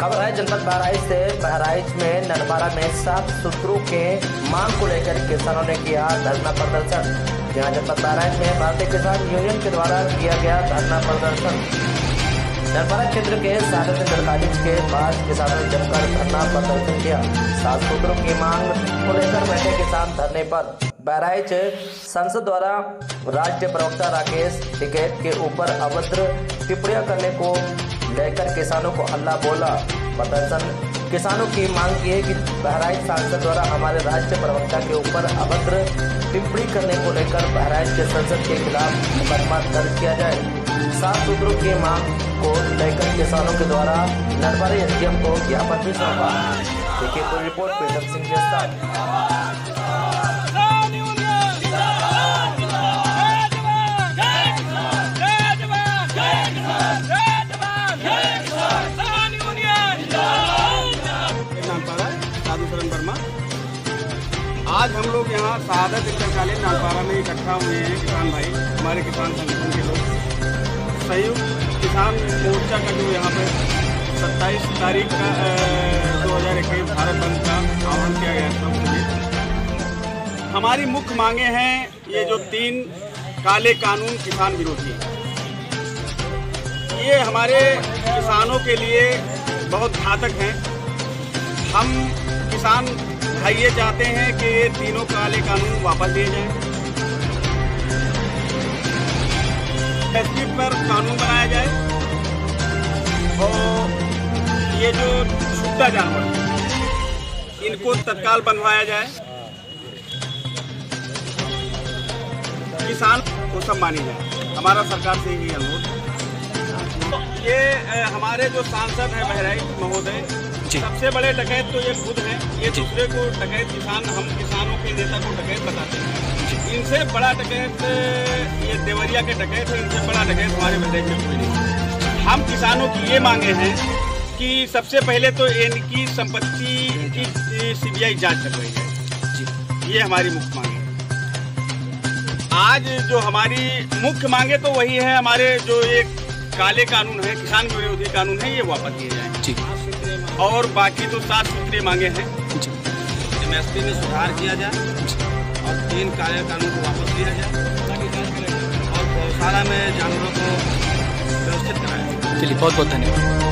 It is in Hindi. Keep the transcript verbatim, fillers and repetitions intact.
खबर है जनपद बहराइच से। बहराइच में नरपारा में सात सूत्रों के मांग को लेकर किसानों ने किया धरना प्रदर्शन। जहां जनपद बहराइच में भारतीय किसान यूनियन के द्वारा किया गया धरना प्रदर्शन। नरपारा क्षेत्र के सात इंटर कॉलेज के पास किसानों ने जमकर धरना प्रदर्शन किया। सात सूत्रों की मांग को लेकर बैठे किसान धरने पर। बहराइच संसद द्वारा राष्ट्रीय प्रवक्ता राकेश टिकैत के ऊपर अभद्र टिप्पणियां करने को लेकर किसानों को हल्ला बोला। प्रदर्शन किसानों की मांग की है कि बहराइच सांसद द्वारा हमारे राष्ट्रीय प्रवक्ता के ऊपर अभद्र टिप्पणी करने को लेकर बहराइच के संसद के खिलाफ मुकदमा दर्ज किया जाए। सात सूत्रों की मांग को लेकर किसानों के द्वारा नरपारा एसडीएम को ज्ञापन भी सौंपा। देखिए पूरी रिपोर्ट प्रीतम सिंह के साथ। आज हम लोग यहाँ शहादत इंटर कॉलेज नरपारा में इकट्ठा हुए हैं किसान भाई, हमारे किसान संगठन के लोग। संयुक्त किसान मोर्चा का जो यहाँ पे सत्ताईस तारीख का दो हज़ार इक्कीस भारत बंद का आह्वान किया गया था। हमारी मुख्य मांगे हैं ये जो तीन काले कानून किसान विरोधी, ये हमारे किसानों के लिए बहुत घातक हैं। हम किसान भाई ये चाहते हैं कि ये तीनों काले कानून वापस लिए जाएं, एसपी पर कानून बनाया जाए और ये जो छूटा जानवर इनको तत्काल बनवाया जाए, किसान को सम्मानी जाए। हमारा सरकार से यही अनुरोध। ये हमारे जो सांसद हैं बहराइच महोदय, सबसे बड़े डकैत तो ये खुद हैं। ये दूसरे को डकैत किसान, हम किसानों के नेता को डकैत बताते हैं। इनसे बड़ा डकैत ये देवरिया के डकैत है, इनसे बड़ा डकैत हमारे बहराइच में कोई नहीं। हम किसानों की ये मांगे हैं कि सबसे पहले तो इनकी संपत्ति की सीबीआई जांच करवाई जाए। ये हमारी मुख्य मांगे है। आज जो हमारी मुख्य मांगे तो वही है, हमारे जो एक काले कानून है, किसान विरोधी कानून है, ये वापस लिए जाए। और बाकी तो सात सूत्रीय मांगे हैं। एमएसपी में सुधार किया जाए और तीन काले कानून को वापस लिया जाए और गौशाला में जानवरों को व्यवस्थित कराया जाए। चलिए बहुत बहुत धन्यवाद।